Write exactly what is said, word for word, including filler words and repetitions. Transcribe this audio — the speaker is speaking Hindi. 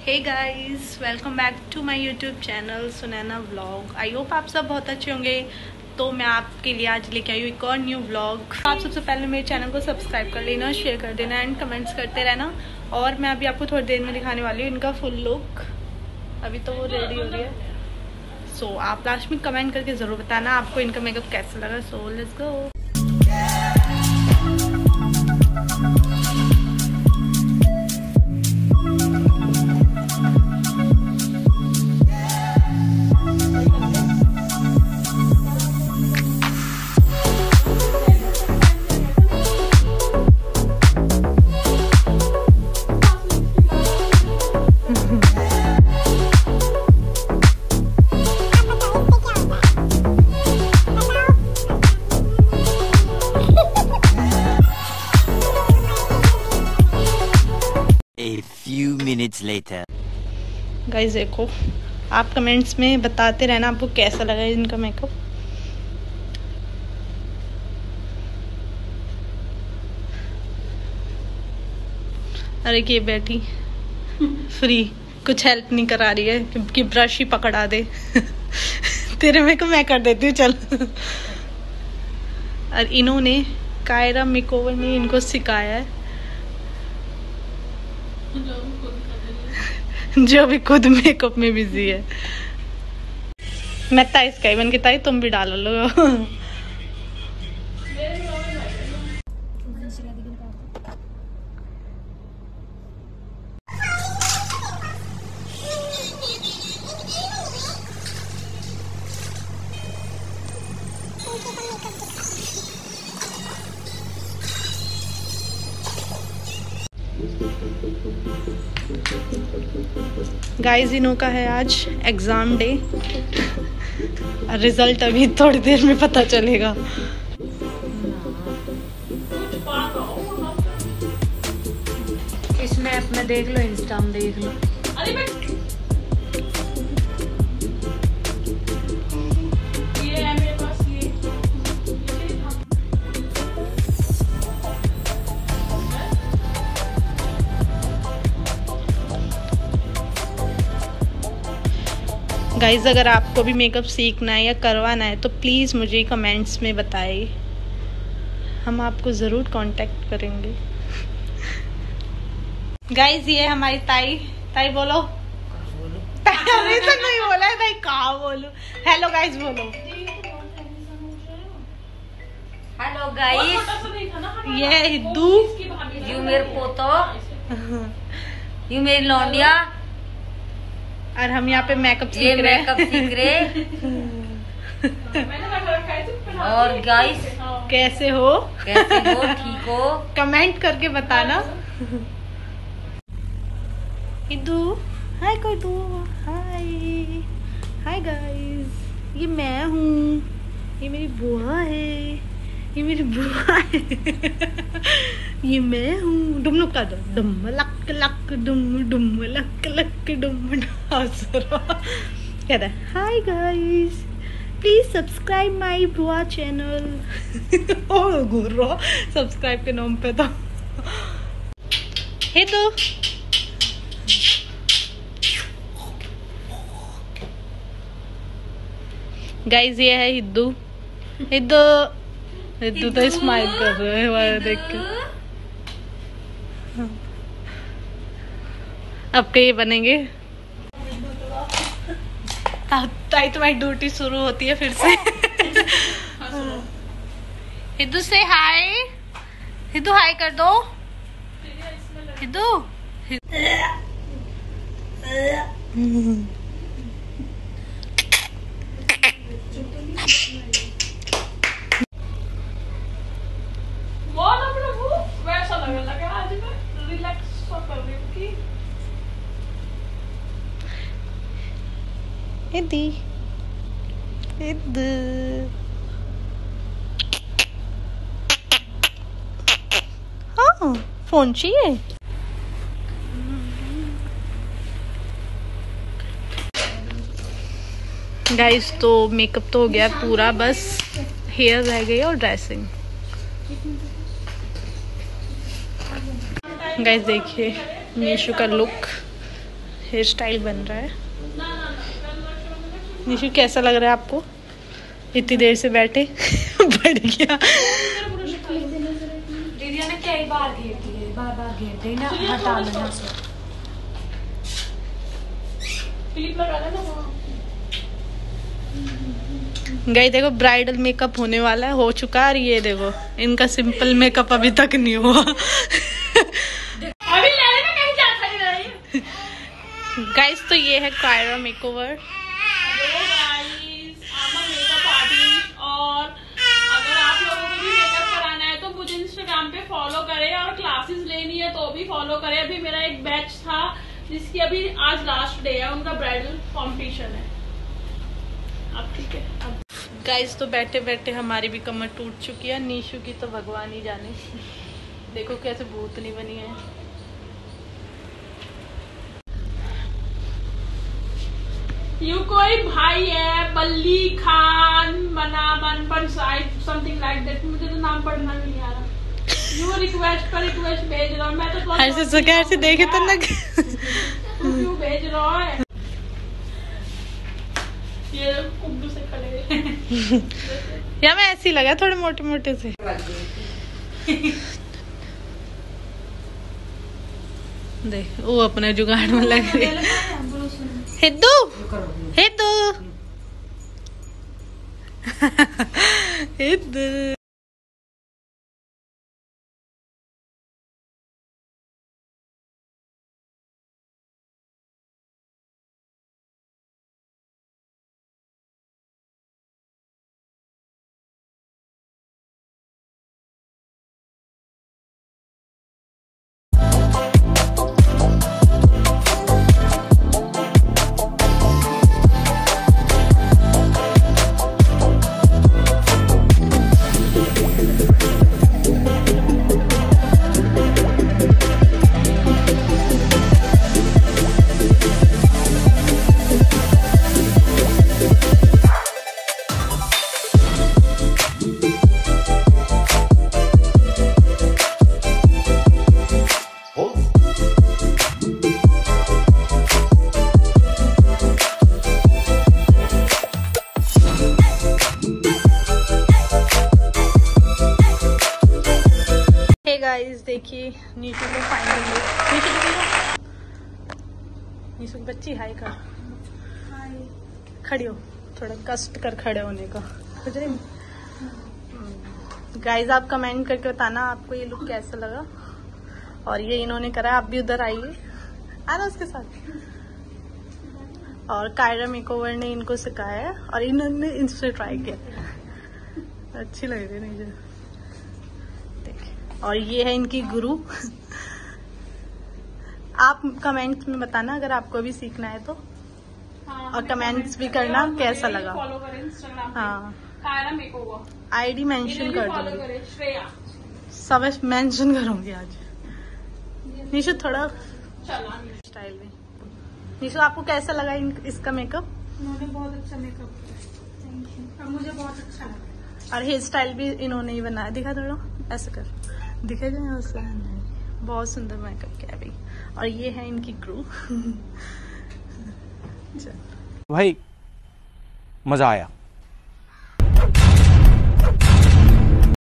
Hey guys, welcome back to my YouTube channel Sunaina vlog. I hope आप सब बहुत अच्छे होंगे। तो मैं आपके लिए आज लेके आई हूँ एक और न्यू व्लॉग। आप सबसे पहले मेरे चैनल को सब्सक्राइब कर लेना, शेयर कर देना एंड कमेंट्स करते रहना। और मैं अभी आपको थोड़ी देर में दिखाने वाली हूँ इनका फुल लुक। अभी तो वो रेडी हो रही है। सो so, आप लास्ट में कमेंट करके ज़रूर बताना आपको इनका मेकअप कैसा लगा। So let's go. A few minutes later. Guys देखो, आप कमेंट्स में बताते रहना आपको कैसा लगा इनका मेकअप। अरे ये बैठी फ्री, कुछ हेल्प नहीं करा रही है कि ब्रश ही पकड़ा दे। तेरे में को मैं कर देती हूँ, चल। और इन्होंने कायरा मेकओवर में इनको सिखाया है, जो अभी खुद मेकअप में बिजी है। मैं ताई स्काई बन के ताई तुम भी डाल लो। गाइस इनो का है आज एग्जाम डे। रिजल्ट अभी थोड़ी देर में पता चलेगा। इसमें अपना देख लो, इंस्टा में देख लो। अरे मैं ये है मेरे पास, ये गाइस अगर आपको भी मेकअप सीखना है या करवाना है तो प्लीज़ मुझे कमेंट्स में बताइए, हम आपको ज़रूर कांटेक्ट करेंगे। गाइस ये हमारी ताई। ताई बोलो। अभी तो नहीं बोला है ताई, कहाँ बोलूं। हेलो गाइस बोलो। हेलो गाइस, ये हिद्दू, यू मेरे पोतो, यू मेरी लौंडिया, और हम यहाँ पे मेकअप ये सीख रहे मेकअप सीख रहे। और गाइस कैसे हो? कैसे हो? ठीक हो? कमेंट करके बताना। हिद्दू हाय कर दो। हाय हाय गाइस, ये मैं हूँ, ये मेरी बुआ है, ये मेरी बुआ है। ये मैं हूँ। डुम लुक कर दो। डुम लक लक डुम डुम लक लक डुम। कहता है hi guys, please subscribe my बुआ चैनल। ओ गुर्रो, सब्सक्राइब के नाम पे तो हे तो गाइस ये है हिद्दू। हिद्दू हिद्दू तो स्माइल कर रहे हैं हमारे देख के। अब के ये बनेंगे। ताई तुम्हारी ड्यूटी शुरू होती है फिर से। हिद्दू से हाय। हिद्दू हाय कर दो। हिद्दू वैसा लगने लगा आज मैं रिलैक्स कर रही हूँ कि हिद्दी हिद्दू हाँ फोन चाहिए। गाइस तो मेकअप तो हो गया पूरा, बस हेयर रह गई और ड्रेसिंग। गाइस देखिए मीशू का लुक, हेयर स्टाइल बन रहा है। निशु कैसा लग रहा है आपको? इतनी देर से बैठे बढ़ गया। दीदी ने कई बार घेर दिए, बार बार घेर दी ना, हटा लेना से। क्लिप लगा लेना। गई देखो ब्राइडल मेकअप होने वाला है, हो चुका है। और ये देखो इनका सिंपल मेकअप अभी तक नहीं हुआ। अभी ले लेना, कहीं जा खड़ी रही। गाइस तो ये है Kaira makeover. Hello guys, I am a makeup artist और अगर आप लोगों को भी मेकअप कराना है तो मुझे इंस्टाग्राम पे फॉलो करें और क्लासेस लेनी है तो भी फॉलो करें। अभी मेरा एक बैच था जिसकी अभी आज लास्ट डे है, उनका ब्राइडल कॉम्पिटिशन है। अब ठीक है। अब गाइस तो बैठे बैठे हमारी भी कमर टूट चुकी है, नीशू की तो भगवान ही जाने। देखो कैसे भूतनी बनी है। यू कोई भाई है बल्ली खान मनामन पंचायत समथिंग लाइक दैट, मुझे तो नाम पढ़ना नहीं आ रहा। यू रिक्वेस्ट पर रिक्वेस्ट भेज रहा हूँ मैं तो। ऐसे से कैसे देखे तो ना क्यों भेज रहा है? ये कुब्बू से खड़े या मैं ऐसे ही लगा थोड़े मोटे मोटे से। देख वो अपने जुगाड़ में लग रही है। हिद्दू हिद्दू हिद्दू गाइस देखिए नीशू को फाइनली नीशू नीशू की बच्ची हाय कर खड़ी हो, थोड़ा कष्ट कर खड़े होने का। गाइस आप कमेंट करके बताना आपको ये लुक कैसा लगा। और ये इन्होंने करा, आप भी उधर आइए, आना उसके साथ। और कायरा मेकओवर ने इनको सिखाया है और इन्होंने इनसे ट्राई किया। अच्छी लग रही है मुझे। और ये है इनकी गुरु। आप कमेंट्स में बताना अगर आपको भी सीखना है तो। हाँ, और कमेंट्स भी करना कैसा लगा। फॉलो करें इंस्टाग्राम पे हाँ कायरा मेकओवर, आईडी मेंशन कर फॉलो दूंगी, करें। श्रेया सब मेंशन करूंगी आज। निशु थोड़ा चला स्टाइल में। निशु आपको कैसा लगा इन, इसका मेकअप? उन्होंने बहुत अच्छा मेकअप किया, थैंक यू। मुझे बहुत अच्छा लगा। और हेयर स्टाइल भी इन्होंने ही बनाया। दिखा थोड़ा ऐसे कर, दिखेगा उससे नहीं। बहुत सुंदर मेकअप किया अभी। और ये है इनकी क्रू। भाई मजा आया।